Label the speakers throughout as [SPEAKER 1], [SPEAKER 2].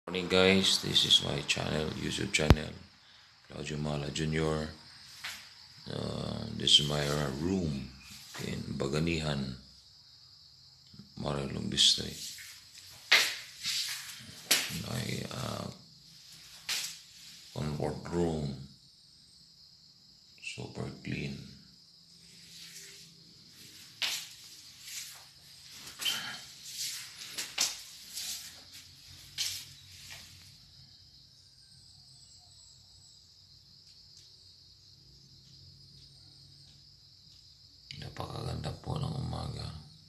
[SPEAKER 1] Morning guys, this is my channel, YouTube channel, Claudio Mala Jr. This is my room in Baganihan, Marilong District. My comfort room, super clean. Napakaganda po ng umaga.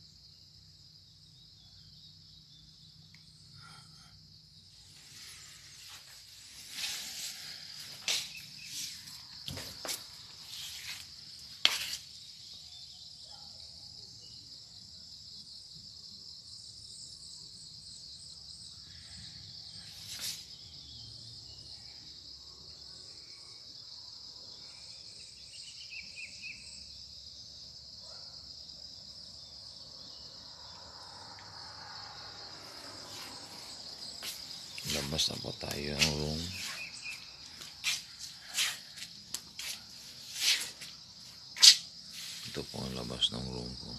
[SPEAKER 1] Labas na po tayo ng room. Ito po ang labas ng room ko.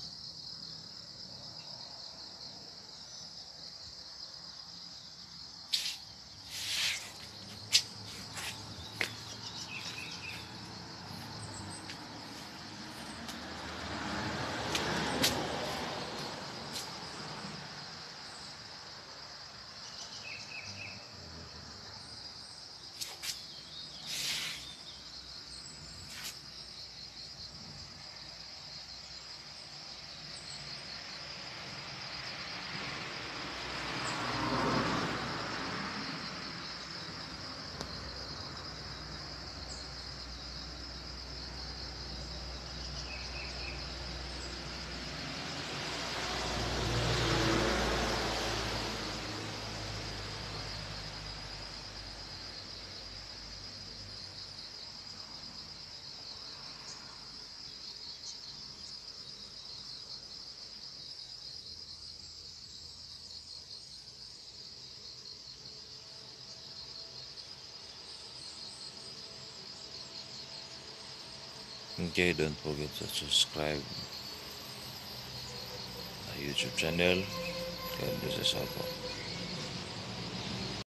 [SPEAKER 1] Okay, don't forget to subscribe my YouTube channel. God bless us all po.